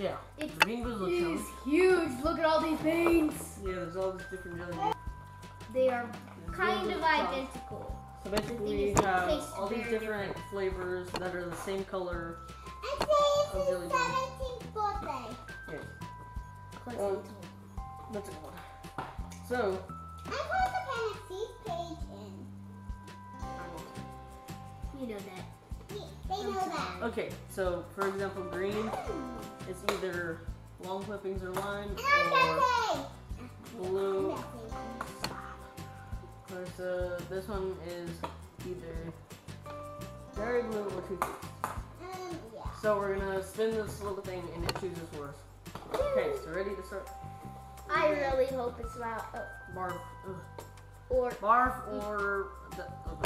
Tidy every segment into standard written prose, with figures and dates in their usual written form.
Yeah. It's the Bean Boozled challenge. huge. Look at all these beans. Yeah, there's all these different jelly beans. They are There's kind Bean of Boozled identical. So basically, we is they have taste all these very different flavors that are the same color. And today is jelly his bean. 17th birthday. Yeah. That's a good one. So, I put the Panacea page in. You know that. They know that. okay, so for example, green is either long clippings or lime, And I'm or Pepe. blue. I'm Pepe. So this one is either very blue or toothpaste. Yeah. So we're gonna spin this little thing and it chooses for us. Okay, so ready to start? I really hope it's loud. Barf. Or Barf or the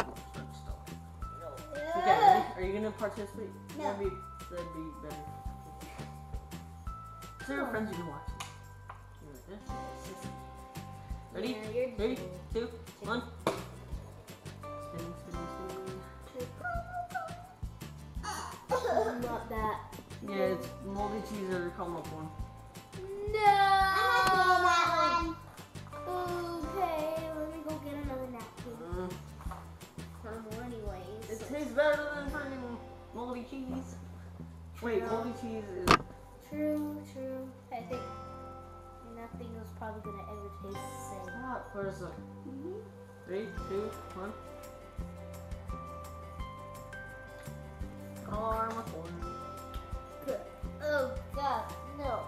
okay, ready? Are you gonna participate? No. That'd be better. So your friends you can watch. Ready? Yeah, you're 3, cool. 2, 1. Spinning, spinning, spinning. Not that. Yeah, it's moldy cheese or caramel corn. No. I'm not doing that one. Okay, let me go get another napkin. Or more anyways. It tastes better than freaking moldy cheese. Wait, True. moldy cheese is. True. I think nothing was probably gonna ever taste the same. Stop for a second. 3, 2, 1. Caramel corn. Oh God, no.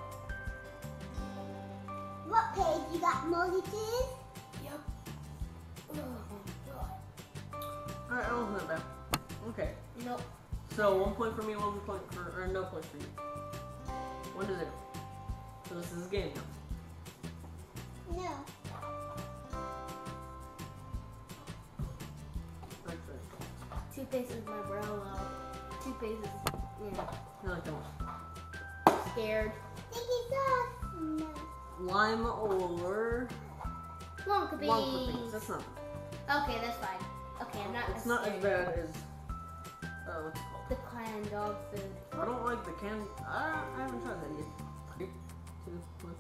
What page? You got moldy cheese? Yep. Oh my God. Alright, that wasn't that bad. Okay. Nope. So 1 point for me, 1 point for, or no point for you. 1 to 0. So this is a game now. No. Toothpaste is my bro. Toothpaste is, yeah. I like that one. Scared. Sticky sauce? No. Lime or Wonka beans. Wonka beans. That's not. Okay, that's fine. Okay, I'm not. It's not as scared. bad as what's it called? The canned dog food. I don't like the can. I haven't tried that yet. 3, 2, 1.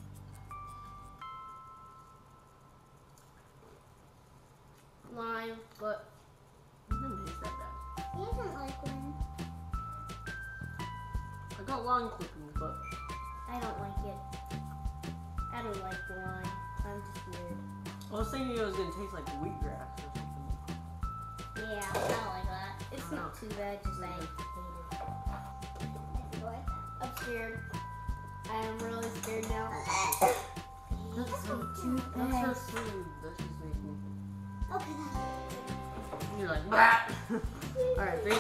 Lime, but It doesn't taste that bad. He doesn't like one. I got lime clippings, but I don't like it. I don't like the lime. I'm just weird. I was thinking it was gonna taste like wheatgrass or something. Yeah, I don't like that. It's No. not too bad, just I hate it. I'm scared. I am really scared now. That's her food that she's making. Okay. You're like, bah! Alright, 3, 2,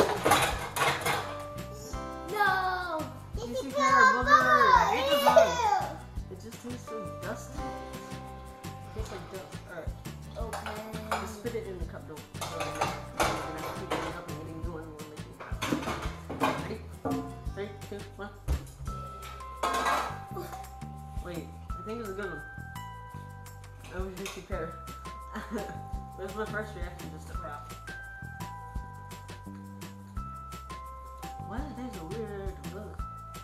1. No! You Sticky should get her sauce. booger. I hate this one. Ew. It just tastes so dusty. It tastes like dust. Alright, Okay. just spit it in the cup. Don't. You're gonna have to keep it up and getting new one when making. Ready? 3, 2, 1. Wait, I think it's a good one. I was just prepared. That was my first reaction, just to crap. Why does it taste so weird? Ugh.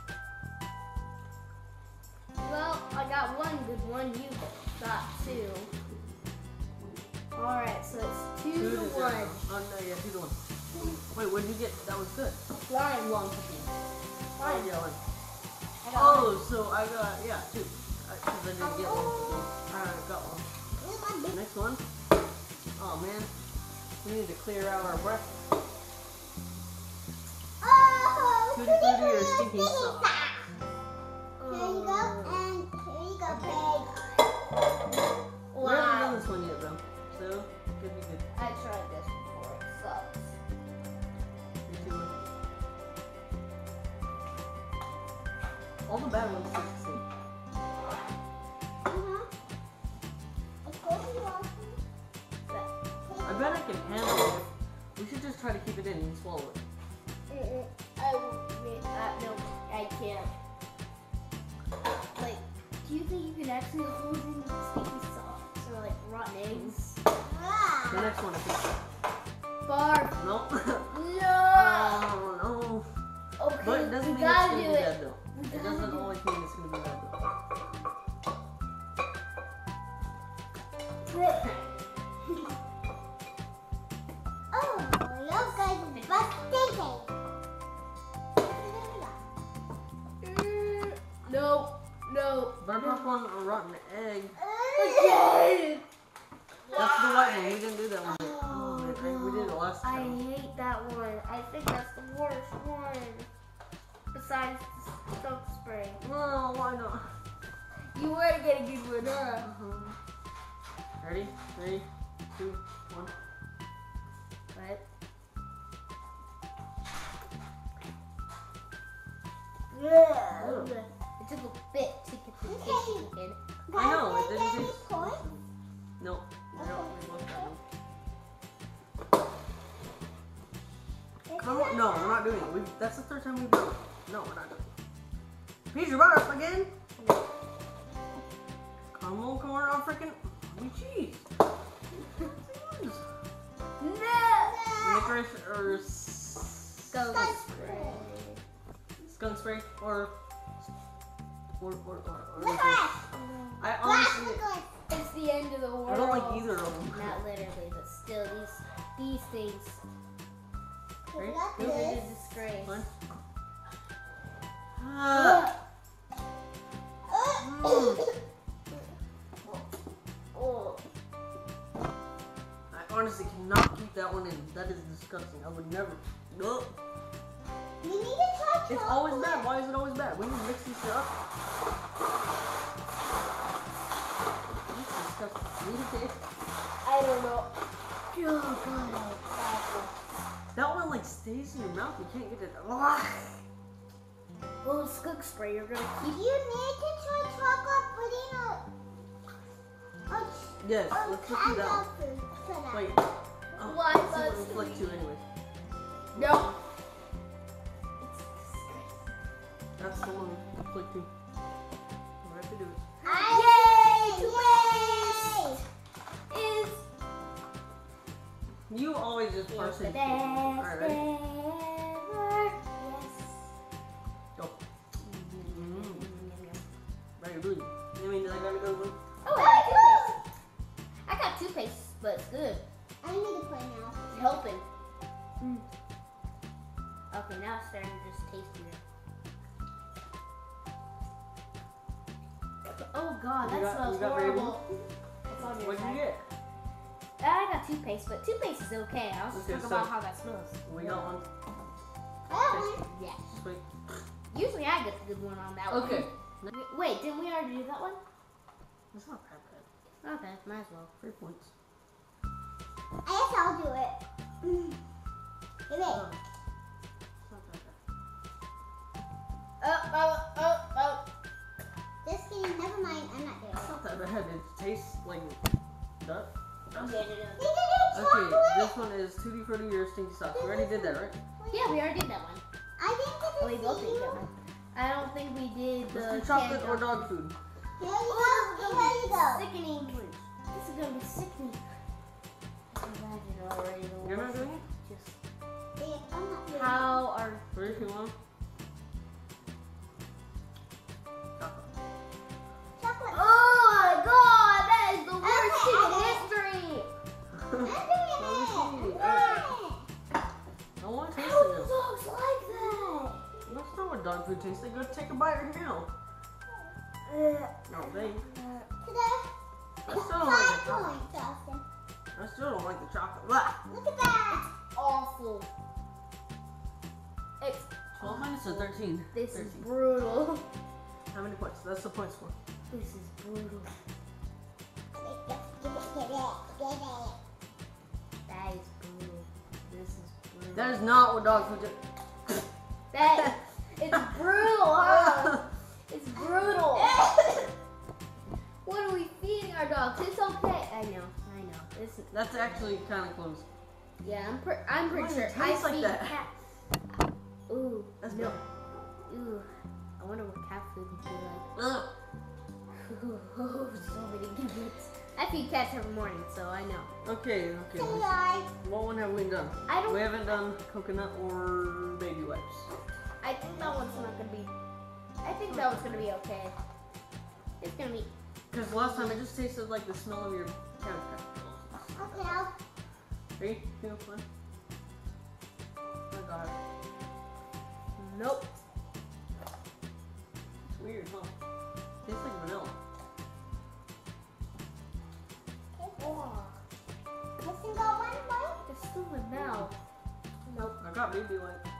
Well, I got one good one. You got 2. Alright, so it's 2 to 1. Oh no, yeah, 2 to 1. Wait, what did you get? That was good. Lime. Long cookie. Lime. Yeah, one. I got one. Oh, so I got, yeah, 2. Because I didn't get one. Alright, got one. Next one. Oh man, we need to clear out our breath. Oh, Tutti frutti or stinky sauce? Here you go, and here you go, pig. We haven't done Wow. this one yet though, so could be good. I tried this before. It sucks. 3, 2, 1. All the bad ones taste the same. Of course you want to. I bet I can handle it. We should just try to keep it in and swallow it. No, I can't. Like, do you think you can actually hold in sticky sauce or like rotten eggs? The next one, I think. Barf. Nope. No. Oh no. Okay, But it doesn't we mean it's gotta gonna do be it. bad though. It doesn't always mean it's gonna be that Oh, you guys birthday cake. No. Butter popcorn or rotten egg. Again. That's the white one. We didn't do that one. Oh, man. We did it last I time. hate that one. I think that's the worst one. Besides the soap spray. No, why not? You were getting good one, huh? Ready? 3, 2, 1. What? Ugh. It took a bit to get the cake in. I know, it didn't Guys, taste- any points? No. We don't. We both got no. Come on. No, we're not doing it. That's the third time we've done it. No, we're not doing it. Peter Butter again? Caramel corn on freaking cheese. No! Licorice or Skunk spray. skunk spray or Licorice. I Black honestly licorice. It's the end of the world. I don't like either of them. Not literally, but still, these things. Ready? Black This is licorice. a disgrace. One. Oh. I honestly cannot keep that one in. That is disgusting. I would never. No. You need to try It's always bad. Why is it always bad? When you mix this shit up. It's disgusting. Need to taste. I don't know. Oh, God. That one like stays in your mouth. You can't get it. Well, skunk spray, you're gonna keep. You need to try chocolate pudding or Yes, let's look through that one. food for that. Wait. Oh, Why let's see what does it's like too anyway. No. That's the one. Click to. We have to do it. Yay! Is You always just the parse it. best Alright, ready? ever. Go. Very blue. I mean, I gotta go blue. Oh, I got toothpaste, but it's good. I need to play now. It's helping. Okay, now it's starting to just taste weird. Oh God, You that got- smells you got horrible. It's on your What'd you side. get? I got toothpaste, but toothpaste is okay. I was just Okay, talking so- about how that smells. We got one. I got one. Yeah. Sweet. Usually I get the good one on that Okay. one. Wait, didn't we already do that one? It's not that bad. Okay, might as well. 3 points. I guess I'll do it. Give it. It's not that bad. Just kidding. Never mind. I'm not doing It's it. not that bad. It tastes like duck. I'm They getting it. did Okay, chocolate. this one is Tutti Frutti or Stinky Socks. We already did that, right? Yeah, we already did that one. I think this Oh, we is both did you. that one. I don't think we did the Let's do chocolate canned or dog food. Here you Oh, go. Here you go. Sickening. This is gonna be sickening. Imagine already the You're not worst. doing it? Just I'm not doing it. how are 3, 2, 1. Chocolate. Chocolate. Oh my God, that is the worst Okay, thing in okay. history. I'm doing Let me see. it. I want to taste How it do now. dogs like that? That's not what dog food tastes like. Go take a bite right now. No, they. Today, I still don't like 5 the chocolate. points, Austin. I still don't like the chocolate. Blah. Look at that. Awful. It's 12 minutes to 13. this is 13. brutal. How many points? That's the point score. This is brutal. Get it. That is brutal. This is brutal. That is not what dog food is. That it's brutal, huh? It's brutal. What are we feeding our dogs? It's okay. I know. It's, That's actually kind of close. yeah, I'm pretty Why does sure. it taste like feed that? cat. Ooh, That's no. bad. Ooh, I wonder what cat food would be like. Ugh. So many gimmicks. I feed cats every morning, so I know. Okay. Bye. What one have we done? I don't. We haven't done coconut or baby wipes. I think that one's not gonna be I think that was gonna be okay. It's gonna be. Because last time it just tasted like the smell of your cabbage patch. Okay, I'll 3, 2, 1. Oh god. Nope. It's weird, huh? Tastes like vanilla. Oh, listen, go one way. it's still in my mouth. Nope. I got baby wipes.